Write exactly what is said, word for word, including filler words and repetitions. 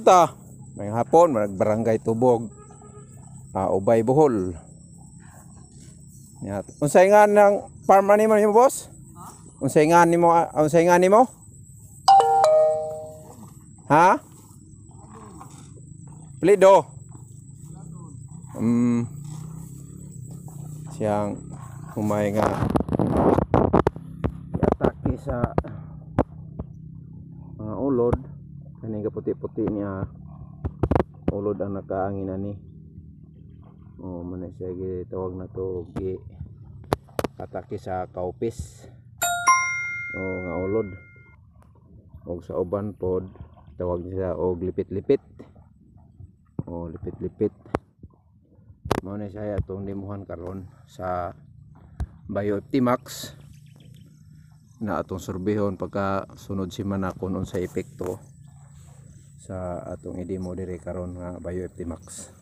ta. May hapon barangay Tubog. Ah, Ubay Bohol. Nya. Unsay nga nang farm ani mo boss? Unsay nga nimo unsay nga nimo? Ha? Plido. Um, siyang humay nga atake sa mga ulod. Kani puti-puti niya ulod ang nakaangin ani. Oh, man siya gitawag na to gi atake sa kaupis. Oh, nga ulod. Og sa uban pod tawag niya og lipit-lipit. Oh, lipit-lipit. Mao na siya atong dimuhan karon sa Biooptimax na atong sorbehon pagka sunod semana kun unsay epekto sa atong i-demo dire karon nga Biooptimax.